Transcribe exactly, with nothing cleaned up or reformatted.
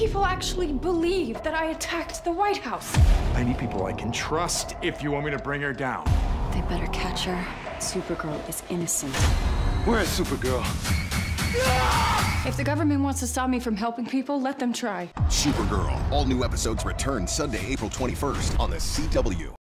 people actually believe that I attacked the White House. I need people I can trust if you want me to bring her down. They better catch her. Supergirl is innocent. Where's Supergirl? If the government wants to stop me from helping people, let them try. Supergirl. All new episodes return Sunday, April twenty-first on the C W.